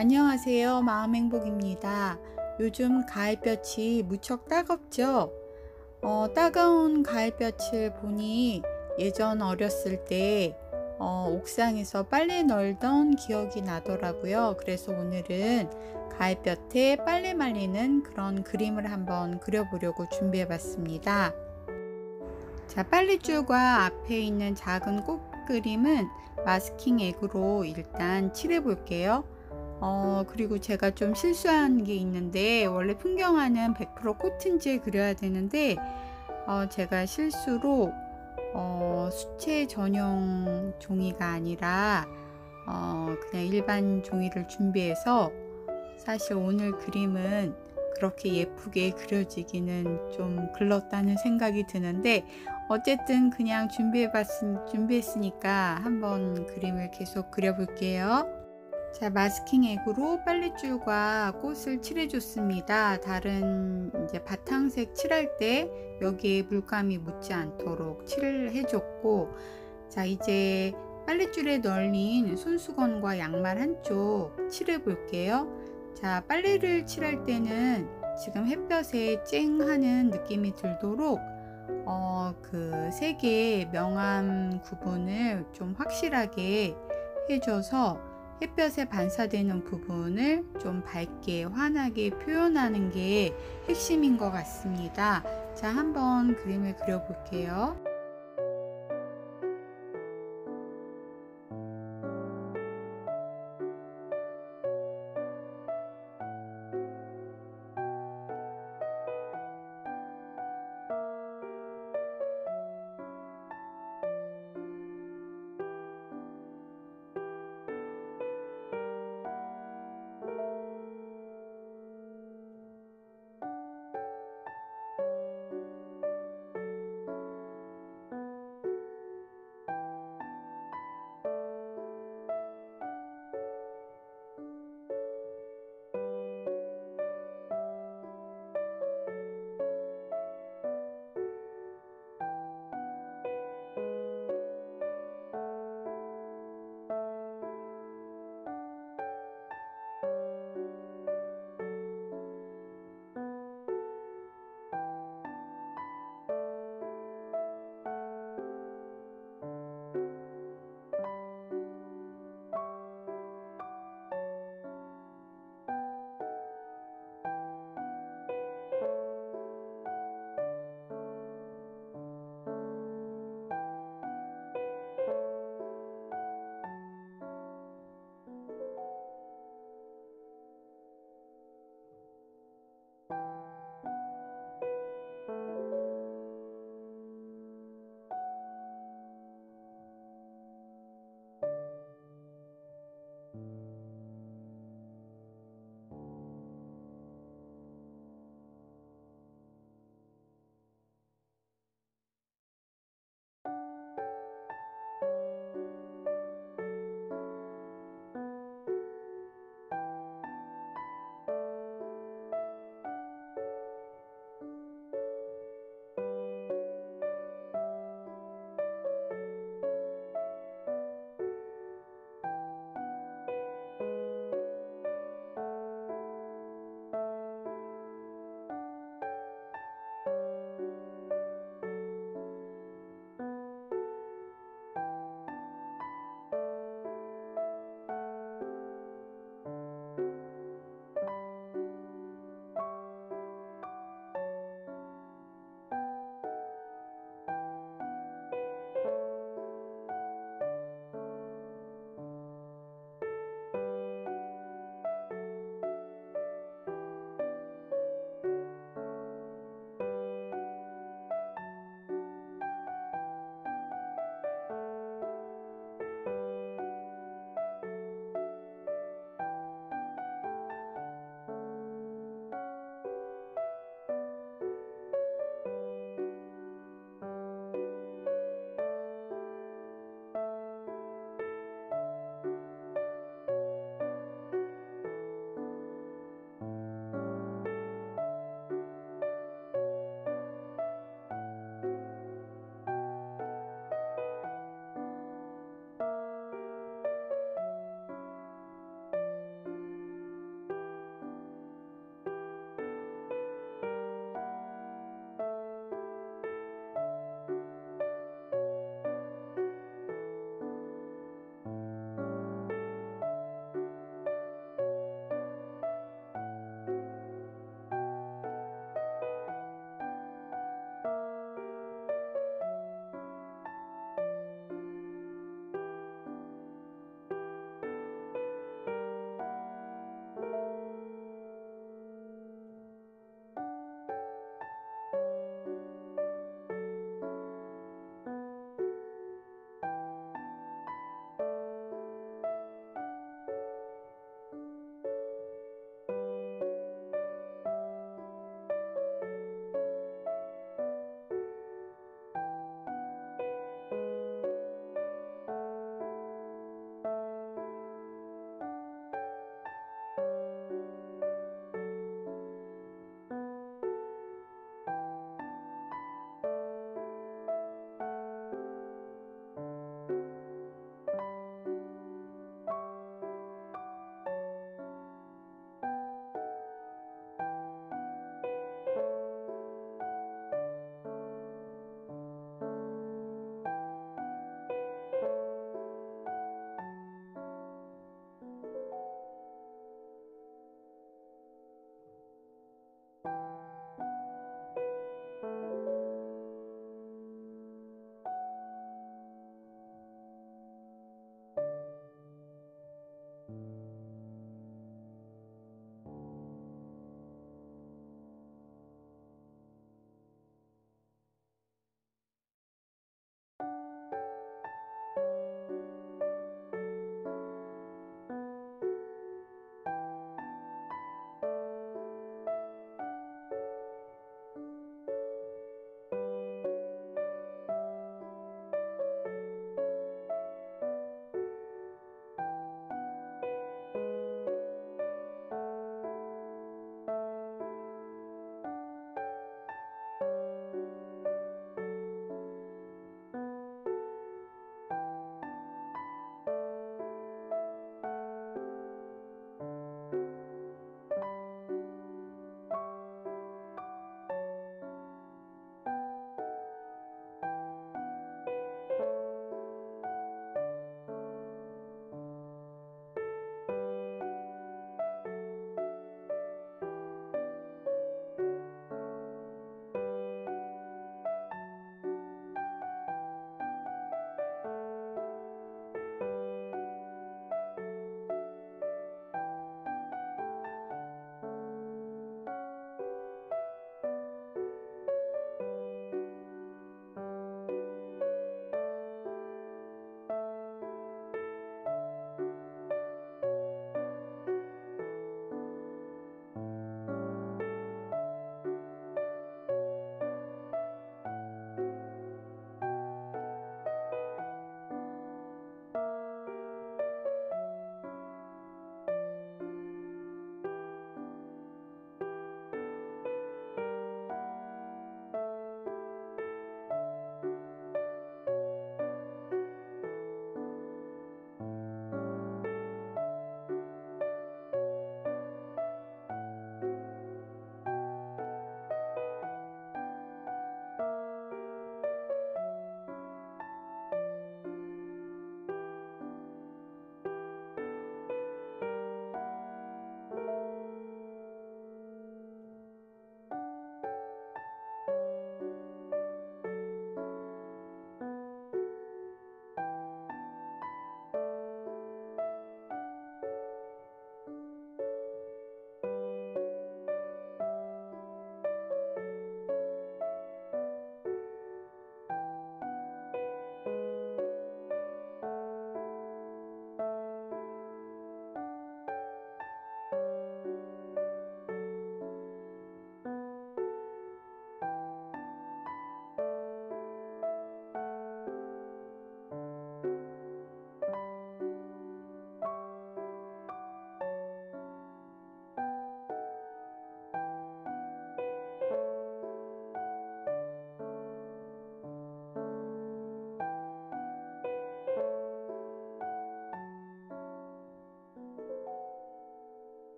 안녕하세요. 마음행복입니다. 요즘 가을볕이 무척 따갑죠? 따가운 가을볕을 보니 예전 어렸을 때 옥상에서 빨래 널던 기억이 나더라고요. 그래서 오늘은 가을볕에 빨래 말리는 그런 그림을 한번 그려보려고 준비해 봤습니다. 자, 빨랫줄과 앞에 있는 작은 꽃 그림은 마스킹 액으로 일단 칠해 볼게요. 그리고 제가 좀 실수한 게 있는데, 원래 풍경화는 100% 코튼지에 그려야 되는데 제가 실수로 수채 전용 종이가 아니라 그냥 일반 종이를 준비해서, 사실 오늘 그림은 그렇게 예쁘게 그려지기는 좀 글렀다는 생각이 드는데, 어쨌든 그냥 준비했으니까 한번 그림을 계속 그려볼게요. 자, 마스킹 액으로 빨랫줄과 꽃을 칠해줬습니다. 다른 이제 바탕색 칠할 때 여기에 물감이 묻지 않도록 칠을 해줬고, 자, 이제 빨랫줄에 널린 손수건과 양말 한쪽 칠해 볼게요. 자, 빨래를 칠할 때는 지금 햇볕에 쨍 하는 느낌이 들도록 그 세 개의 명암 구분을 좀 확실하게 해줘서 햇볕에 반사되는 부분을 좀 밝게 환하게 표현하는 게 핵심인 것 같습니다. 자, 한번 그림을 그려 볼게요.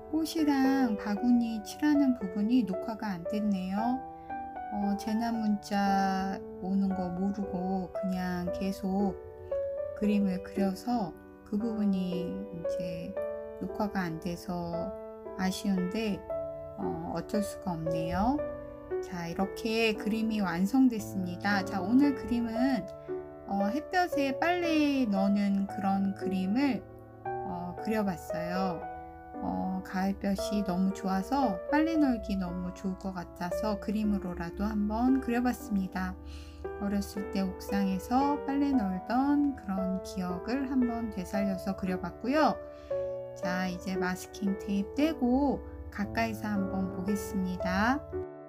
꽃이랑 바구니 칠하는 부분이 녹화가 안 됐네요. 재난 문자 오는 거 모르고 그냥 계속 그림을 그려서 그 부분이 이제 녹화가 안 돼서 아쉬운데 어쩔 수가 없네요. 자, 이렇게 그림이 완성됐습니다. 자, 오늘 그림은 햇볕에 빨래 넣는 그런 그림을 그려봤어요. 가을볕이 너무 좋아서 빨래 널기 너무 좋을 것 같아서 그림으로라도 한번 그려봤습니다. 어렸을 때 옥상에서 빨래 널던 그런 기억을 한번 되살려서 그려봤고요. 자, 이제 마스킹 테이프 떼고 가까이서 한번 보겠습니다.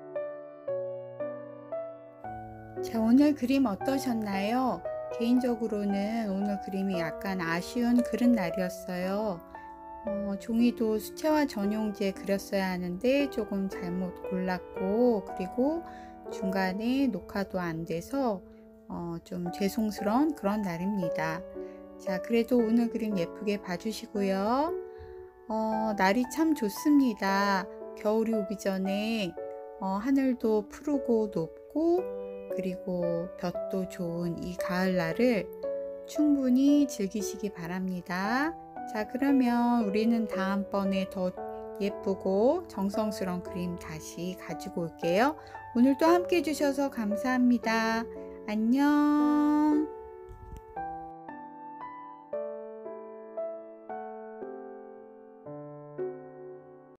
자, 오늘 그림 어떠셨나요? 개인적으로는 오늘 그림이 약간 아쉬운 그런 날이었어요. 종이도 수채화 전용지에 그렸어야 하는데 조금 잘못 골랐고, 그리고 중간에 녹화도 안 돼서 좀 죄송스러운 그런 날입니다. 자, 그래도 오늘 그림 예쁘게 봐주시고요. 날이 참 좋습니다. 겨울이 오기 전에 하늘도 푸르고 높고 그리고 볕도 좋은 이 가을날을 충분히 즐기시기 바랍니다. 자, 그러면 우리는 다음번에 더 예쁘고 정성스러운 그림 다시 가지고 올게요. 오늘도 함께 해주셔서 감사합니다. 안녕.